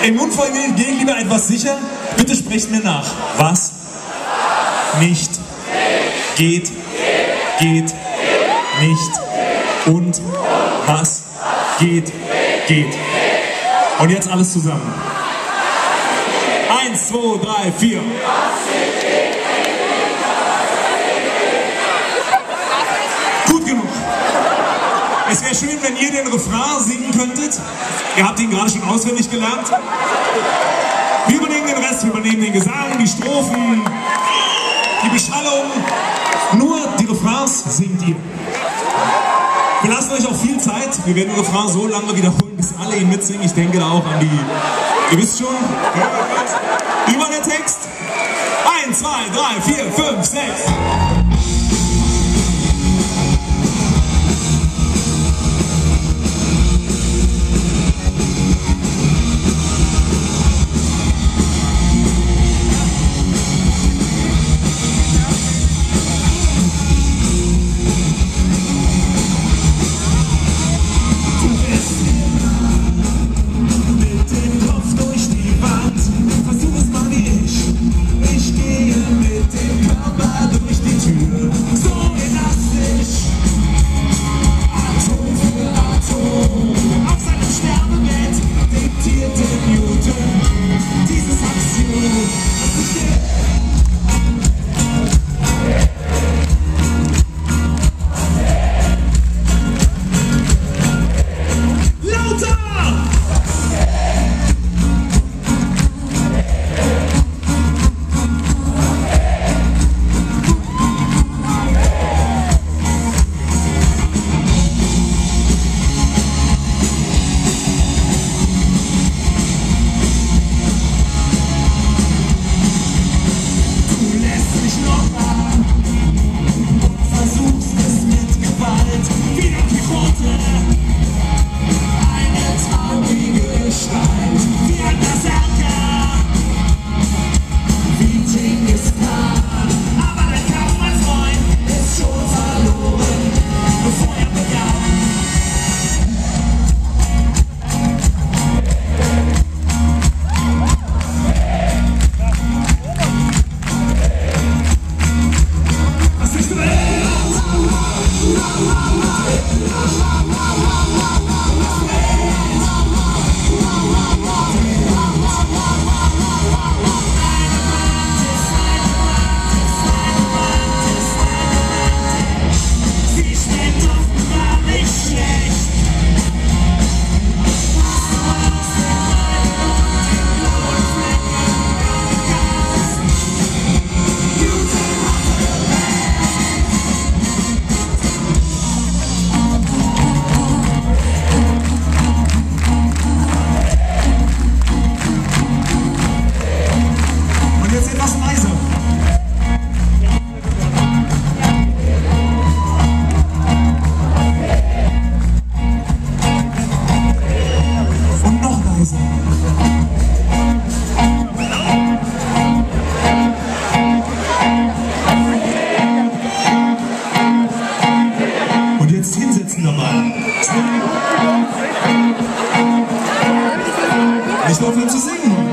Im Mund gehen lieber etwas sicher. Bitte sprecht mir nach. Was? Nicht. Geht. Geht. Nicht. Und. Was? Geht. Geht. Und jetzt alles zusammen. 1, 2, 3, 4. Gut genug. Es wäre schön, wenn ihr den Refrain singen könntet. Ihr habt ihn gerade schon auswendig gelernt. Wir übernehmen den Rest, wir übernehmen den Gesang, die Strophen, die Beschallung. Nur die Refrains singt ihr. Wir lassen euch auch viel Zeit. Wir werden den Refrain so lange wiederholen, bis alle ihn mitsingen. Ich denke da auch an die... Ihr wisst schon. Über der Text. 1, 2, 3, 4, 5, 6. Und jetzt hinsetzen dabei. Nicht aufhören zu singen.